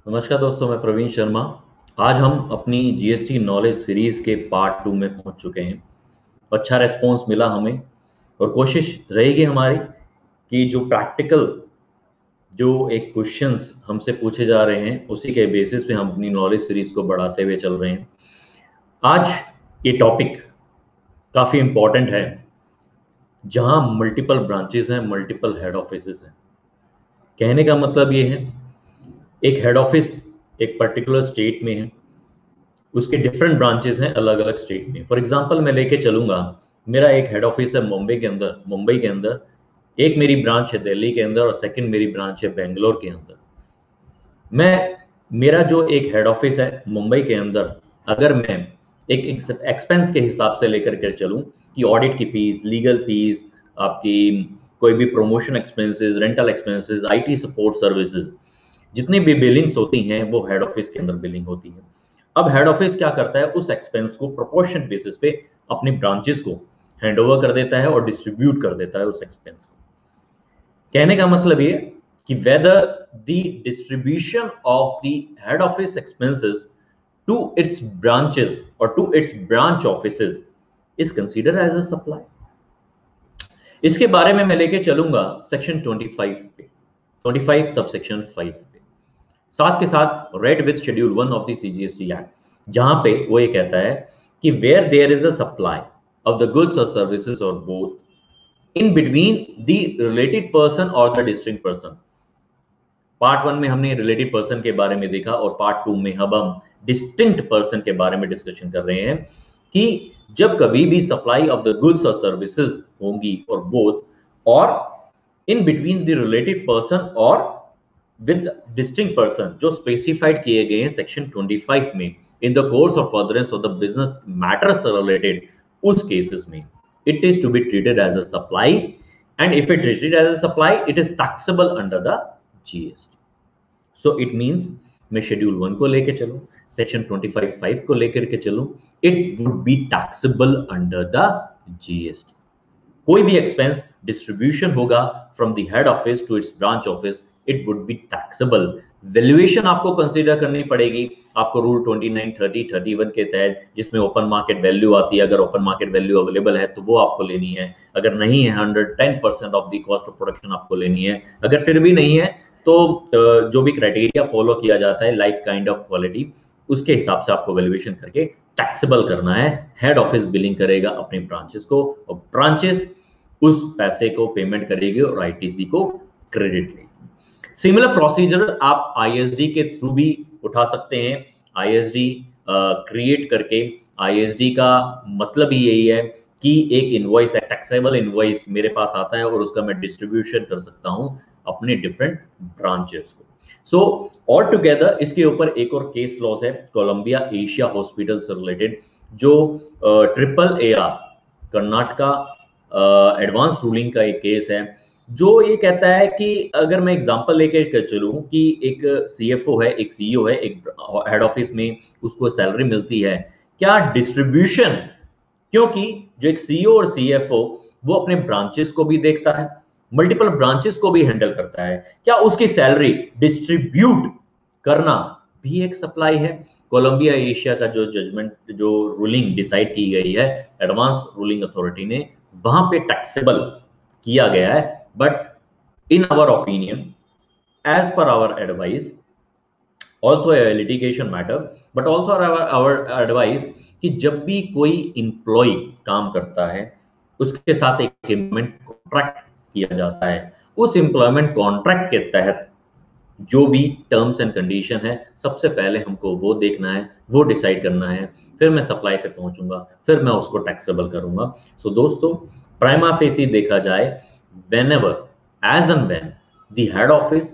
नमस्कार दोस्तों, मैं प्रवीण शर्मा। आज हम अपनी जीएसटी नॉलेज सीरीज के पार्ट 2 में पहुंच चुके हैं। अच्छा रेस्पॉन्स मिला हमें और कोशिश रहेगी हमारी कि जो प्रैक्टिकल जो एक क्वेश्चंस हमसे पूछे जा रहे हैं उसी के बेसिस पे हम अपनी नॉलेज सीरीज को बढ़ाते हुए चल रहे हैं। आज ये टॉपिक काफ़ी इम्पोर्टेंट है, जहां मल्टीपल ब्रांचेस हैं, मल्टीपल हेड ऑफिसेज हैं। कहने का मतलब ये है, एक हेड ऑफिस एक पर्टिकुलर स्टेट में है, उसके डिफरेंट ब्रांचेस हैं अलग अलग स्टेट में। फॉर एग्जांपल मैं लेके चलूंगा, मेरा एक हेड ऑफिस है मुंबई के अंदर, एक मेरी ब्रांच है दिल्ली के अंदर और सेकंड मेरी ब्रांच है बेंगलोर के अंदर। मैं मेरा जो एक हेड ऑफिस है मुंबई के अंदर, अगर मैं एक एक्सपेंस के हिसाब से लेकर के चलूं कि ऑडिट की फीस, लीगल फीस, आपकी कोई भी promotion expenses, rental expenses, IT support services, जितनी भी बिलिंग्स होती हैं वो हेड ऑफिस के अंदर बिलिंग होती है। अब हेड ऑफिस क्या करता है, उस एक्सपेंस को प्रोपोर्शन बेसिस पे अपनी ब्रांचेस को हैंड ओवर कर देता है और डिस्ट्रीब्यूट कर देता है उस एक्सपेंस को। कहने का मतलब ये कि whether the distribution of the head office expenses to its branches or to its branch offices is considered as a supply। इसके बारे में मैं लेके चलूंगा सेक्शन 25 पे, 25 सब सेक्शन 5 पे, साथ के साथ read with schedule 1 of the CGST act, जहां पे वो ये कहता है कि where there is a supply of the goods और सर्विसेज और both in between the related person और द डिस्टिंक्ट पर्सन। पार्ट 1 में हमने रिलेटेड पर्सन के बारे में देखा और पार्ट 2 में अब हम डिस्टिंक्ट पर्सन के बारे में डिस्कशन कर रहे हैं कि जब कभी भी सप्लाई ऑफ द गुड्स और सर्विसेज होंगी और बोथ, और in between the related person और विद डिस्टिंक्ट पर्सन जो स्पेसिफाइड किए गए हैं सेक्शन 25 में, in the course of furtherance of the business matters related, उस केसेस में it is to be treated as a supply, and if it treated as a supply it is taxable under the GST. So it means मैं schedule 1 को लेके चलूं, section 25(5) को लेकर के चलूं, it would be taxable under the GST. कोई भी एक्सपेंस डिस्ट्रीब्यूशन होगा from the head office to its branch office, it would be taxable. Valuation आपको कंसीडर करनी पड़ेगी, आपको रूल 29, 30, 31 के तहत, जिसमें ओपन मार्केट वैल्यू आती है। अगर ओपन मार्केट वैल्यू अवेलेबल है तो वो आपको लेनी है, अगर नहीं है 110% of the cost of production आपको लेनी है। अगर फिर भी नहीं है तो जो भी क्राइटेरिया फॉलो किया जाता है, लाइक काइंड ऑफ क्वालिटी, उसके हिसाब से आपको वैल्यूएशन करके टैक्सेबल करना है। हेड ऑफिस बिलिंग करेगा अपने ब्रांचेस को और ब्रांचेस उस पैसे को पेमेंट करेगी और आईटीसी को क्रेडिट लेगी। सिमिलर प्रोसीजर आप आईएसडी के थ्रू भी उठा सकते हैं। आईएसडी क्रिएट करके, आईएसडी का मतलब ही यही है कि एक इनवॉइस है, टैक्सेबल इनवॉइस मेरे पास आता है और उसका मैं डिस्ट्रीब्यूशन कर सकता हूं अपने डिफरेंट ब्रांचेस को। सो ऑल टुगेदर इसके ऊपर एक और केस लॉस है, कोलंबिया एशिया हॉस्पिटल से रिलेटेड, जो triple AR Karnataka advance ruling का एक केस है, जो ये कहता है कि अगर मैं एग्जांपल लेके चलूं कि एक सीएफओ है, एक सीईओ है, एक हेड ऑफिस में उसको सैलरी मिलती है, क्या डिस्ट्रीब्यूशन, क्योंकि जो एक सीईओ और सीएफओ वो अपने ब्रांचेस को भी देखता है, मल्टीपल ब्रांचेस को भी हैंडल करता है, क्या उसकी सैलरी डिस्ट्रीब्यूट करना भी एक सप्लाई है? कोलंबिया एशिया का जो जजमेंट, जो रूलिंग डिसाइड की गई है एडवांस रूलिंग अथॉरिटी ने, वहां पे टैक्सेबल किया गया है। But in our opinion, as per our advice, also a litigation matter, but also our advice कि जब भी कोई एम्प्लॉय काम करता है उसके साथ एक एम्प्लॉयमेंट कॉन्ट्रैक्ट किया जाता है, उस एम्प्लॉयमेंट कॉन्ट्रैक्ट के तहत जो भी टर्म्स एंड कंडीशन है, सबसे पहले हमको वो देखना है, वो डिसाइड करना है, फिर मैं सप्लाई पे पहुंचूंगा, फिर मैं उसको टैक्सेबल करूंगा। सो दोस्तों, प्राइमा फेसी देखा जाए, whenever as and when the head office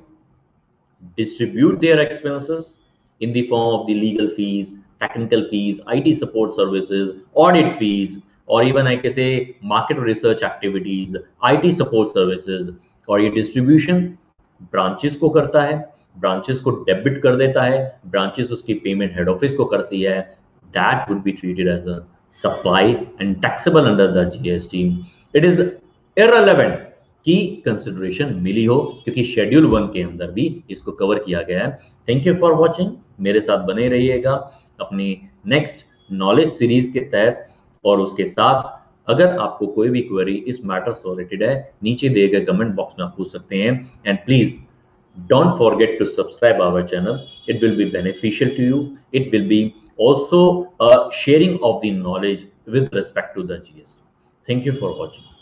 distribute their expenses in the form of the legal fees, technical fees, IT support services, audit fees, or even I can say market research activities, IT support services, और ये distribution branches को करता है, branches को debit कर देता है, branches उसकी पेमेंट हेड ऑफिस को करती है, that would be treated as a supply and taxable under the GST. It is irrelevant की कंसिडरेशन मिली हो, क्योंकि शेड्यूल 1 के अंदर भी इसको कवर किया गया है। थैंक यू फॉर वॉचिंग, मेरे साथ बने रहिएगा अपनी नेक्स्ट नॉलेज सीरीज के तहत। और उसके साथ अगर आपको कोई भी क्वेरी इस मैटर से रिलेटेड है, नीचे दिए गए कमेंट बॉक्स में आप पूछ सकते हैं। And please don't forget to subscribe our channel. It will be beneficial to you. It will be also a sharing of the knowledge with respect to the GST. Thank you for watching.